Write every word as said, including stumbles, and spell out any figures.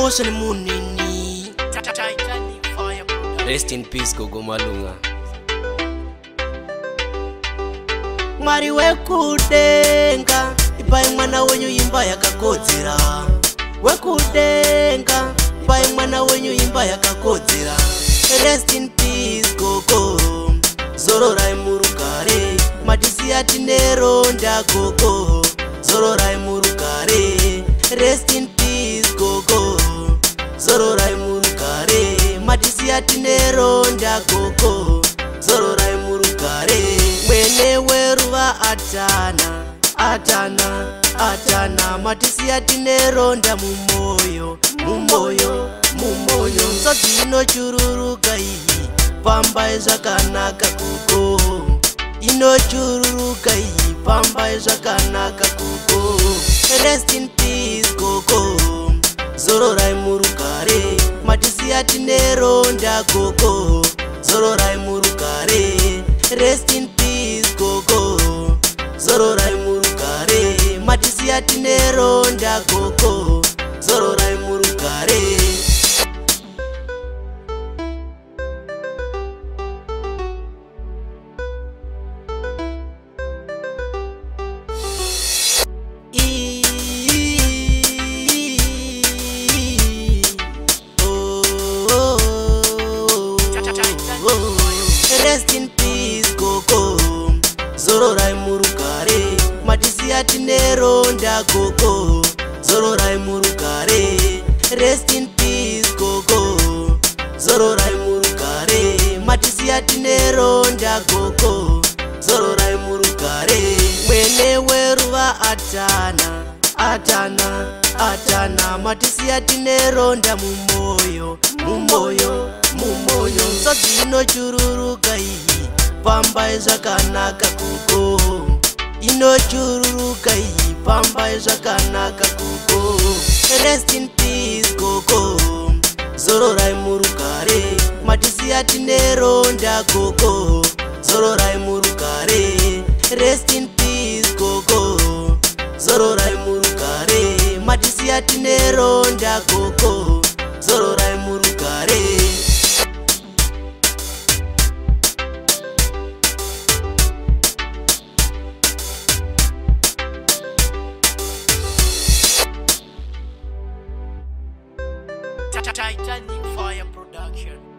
Ocean Munini. Rest in peace, Gogo Malunga. Mwari wekudenga, ipai mwana wenyu imba yakakodzera. Wekudenga, ipai mwana wenyu imba yakakodzera. Rest in peace, Gogo. Zororai murugare, madisi atineronda Gogo. Zororai murugare, rest in peace, Gogo. Zororai murugare, madisi atineronda Gogo. Zororai murugare, mwene weruva atana, atana, atana, madisi atineronda mumoyo, mumoyo, mumoyo. Sodzi inochururuka iyi, pamba zvakanaka Gogo. Inochururuka iyi, pamba zvakanaka Gogo. Rest in peace, Gogo. Zororai murugare, madisi atineronda Gogo. Zororai murugare, rest in peace, Gogo. Zororai murugare, madisi atineronda Gogo. Zororai murugare. Rest in peace, Gogo. Zororai murugare, madisi atineronda Gogo. Zororai murugare, rest in peace, Gogo. Zororai murugare, madisi atineronda Gogo. Zororai murugare, mwene weruva atana, atana, atana, madisi atineronda mumoyo, mumoyo, mumoyo. Sodzi inochururuka iyi, pamba zvakanaka Gogo. Inochururuka iyi, pamba zvakanaka Gogo. Rest in peace, Gogo. Zororai murugare, madisi atineronda Gogo. Zororai murugare, rest in peace, Gogo. Zororai murugare, madisi atineronda Gogo. Zororai murugare. Titanic Fire Production.